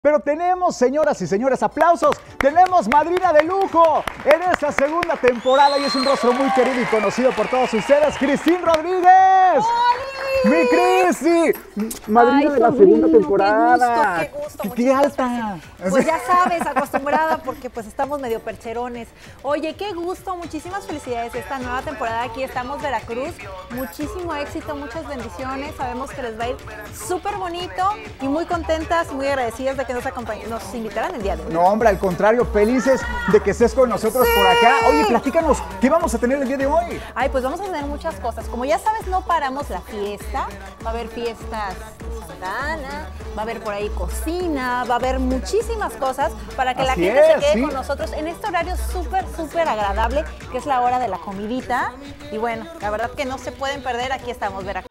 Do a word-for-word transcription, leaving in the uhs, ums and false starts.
Pero tenemos, señoras y señores, aplausos, tenemos madrina de lujo en esta segunda temporada y es un rostro muy querido y conocido por todos ustedes, Cristín Rodríguez. ¡Oli! ¡Mi Cristi! Madrina Ay, de la sobrino, segunda temporada. Qué gusto, qué gusto. ¡Qué alta! Pues ya sabes, acostumbrada porque pues estamos medio percherones. Oye, qué gusto, muchísimas felicidades esta nueva temporada. Aquí estamos Veracruz, muchísimo éxito, muchas bendiciones. Sabemos que les va a ir súper bonito y muy contentas, muy agradecidas de que nos, nos invitaran el día de hoy. No, hombre, al contrario, felices de que estés con nosotros Sí. por acá. Oye, platícanos, ¿qué vamos a tener el día de hoy? Ay, pues vamos a tener muchas cosas. Como ya sabes, no paramos la fiesta. Va a haber fiestas de Santa Ana, va a haber por ahí cocina, va a haber muchísimas cosas para que la Así gente es, se quede sí. con nosotros en este horario súper, súper agradable, que es la hora de la comidita. Y bueno, la verdad que no se pueden perder. Aquí estamos, Veracruz.